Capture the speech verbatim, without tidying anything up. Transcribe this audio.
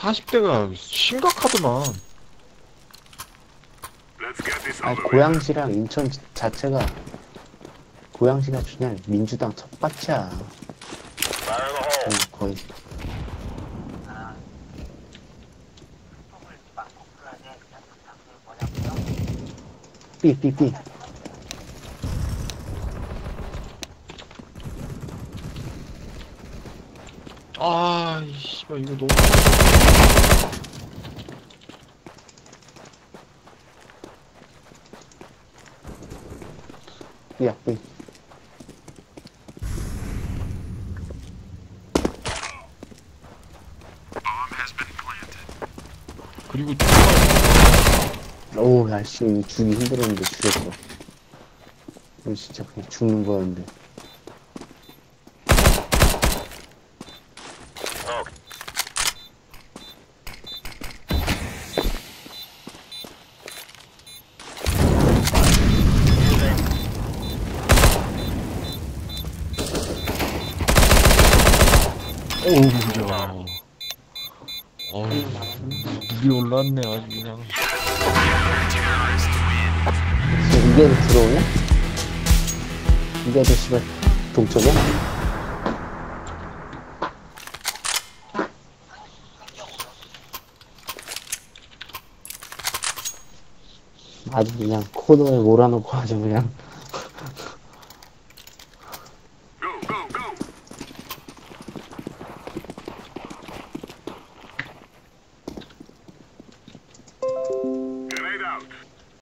사십 대가 심각하더만. 아, 고양시랑 인천 자체가, 고양시가 그냥 민주당 텃밭이야. 음, 거의. 삐, 삐, 삐. 아, 이 씨발, 이거 너무. 삐야, 삐. 그리고 오, 야, 씨, 이거 죽기 힘들었는데 죽였어. 이거 진짜 그냥 죽는 거였는데. 어우, 야. 어우, 물이 올랐네, 아주 그냥. 지금 이게 들어오냐? 이게 아주 씨발 동점이야? 아주 그냥 코너에 몰아놓고 아주 그냥